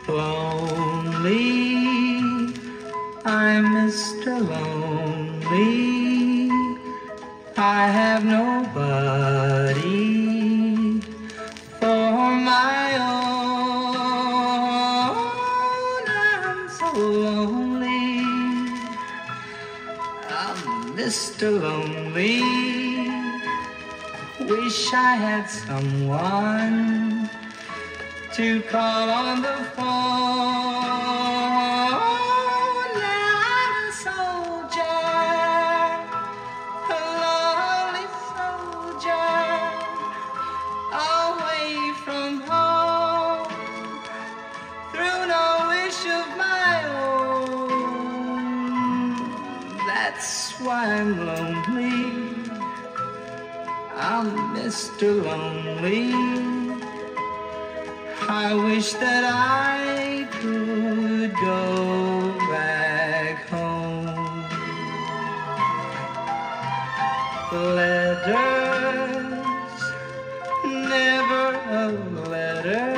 lonely. I'm Mr. Lonely. I have nobody for my own. I'm so lonely. I'm Mr. Lonely. Wish I had someone to call on the phone. Now I'm a soldier, a lonely soldier, away from home, through no wish of my own. That's why I'm lonely. I'm Mr. Lonely. I wish that I could go back home. Letters, never a letter.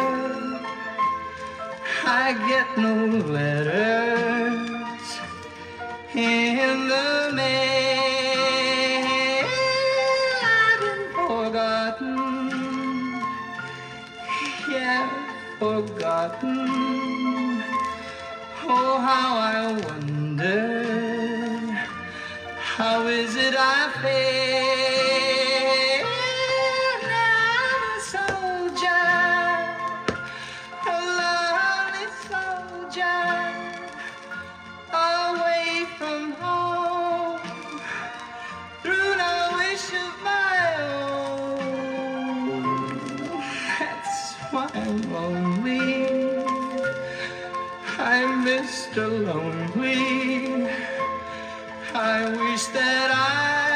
I get no letters in the mail. I've been forgotten, yeah, forgotten. Oh, how I wonder, how is it I fail? Now I'm a soldier, a lonely soldier, away from home, through no wish of my own. That's why I'm lonely. I'm Mr. Lonely. I wish that I